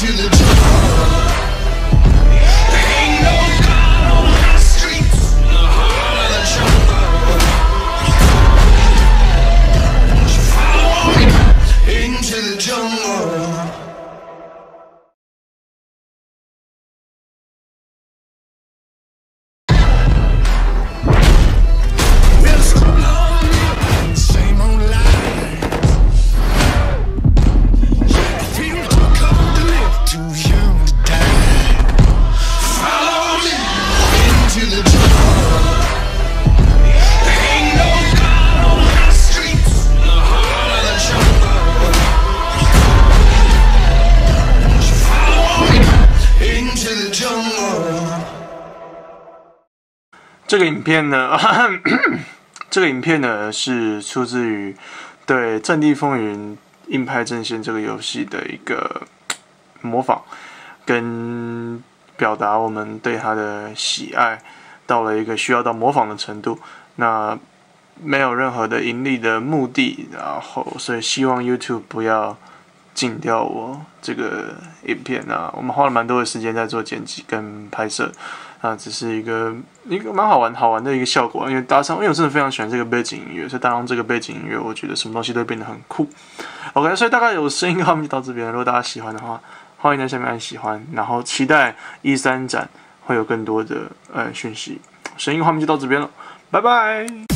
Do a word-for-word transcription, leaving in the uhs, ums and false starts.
这个影片呢，这个影片呢是出自于对《战地风云：硬派阵线》这个游戏的一个模仿，跟表达我们对它的喜爱到了一个需要到模仿的程度。那没有任何的盈利的目的，然后所以希望 YouTube 不要禁掉我这个影片啊。我们花了蛮多的时间在做剪辑跟拍摄。啊，只是一个一个蛮好玩好玩的一个效果，因为搭上，因为我真的非常喜欢这个背景音乐，所以搭上这个背景音乐，我觉得什么东西都会变得很酷。OK， 所以大概有声音跟画面就到这边，如果大家喜欢的话，欢迎在下面按喜欢，然后期待一三展会有更多的呃讯息。声音画面就到这边了，拜拜。